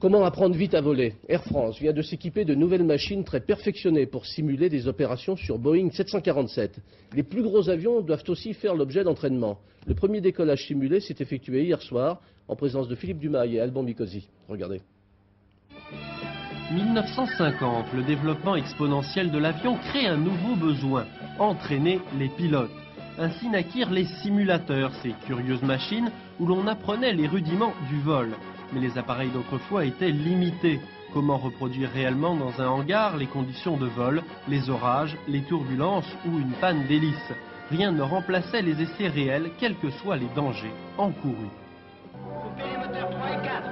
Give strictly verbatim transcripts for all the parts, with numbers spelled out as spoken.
Comment apprendre vite à voler? Air France vient de s'équiper de nouvelles machines très perfectionnées pour simuler des opérations sur Boeing sept cent quarante-sept. Les plus gros avions doivent aussi faire l'objet d'entraînement. Le premier décollage simulé s'est effectué hier soir en présence de Philippe Dumail et Alban Mikosi. Regardez. mille neuf cent cinquante, le développement exponentiel de l'avion crée un nouveau besoin, entraîner les pilotes. Ainsi naquirent les simulateurs, ces curieuses machines où l'on apprenait les rudiments du vol. Mais les appareils d'autrefois étaient limités. Comment reproduire réellement dans un hangar les conditions de vol, les orages, les turbulences ou une panne d'hélice? Rien ne remplaçait les essais réels, quels que soient les dangers encourus. Coupez les moteurs trois et quatre.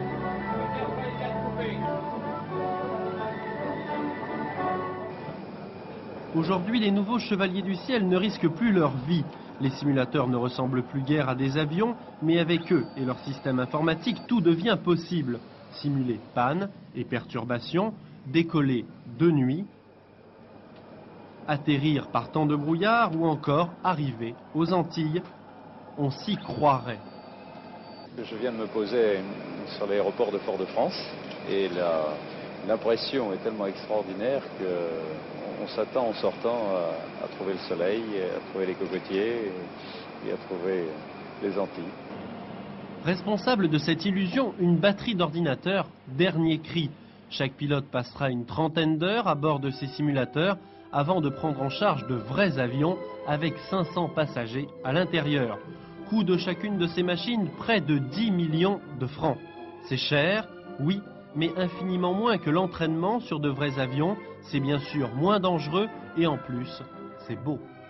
Aujourd'hui, les nouveaux chevaliers du ciel ne risquent plus leur vie. Les simulateurs ne ressemblent plus guère à des avions, mais avec eux et leur système informatique, tout devient possible. Simuler panne et perturbations, décoller de nuit, atterrir par temps de brouillard ou encore arriver aux Antilles. On s'y croirait. Je viens de me poser sur l'aéroport de Fort-de-France et l'impression est tellement extraordinaire qu'on s'attend en sortant à, à trouver le soleil, à trouver les cocotiers et à trouver les Antilles. Responsable de cette illusion, une batterie d'ordinateur dernier cri. Chaque pilote passera une trentaine d'heures à bord de ces simulateurs avant de prendre en charge de vrais avions avec cinq cents passagers à l'intérieur. Coût de chacune de ces machines, près de dix millions de francs. C'est cher, oui, mais infiniment moins que l'entraînement sur de vrais avions. C'est bien sûr moins dangereux et en plus, c'est beau.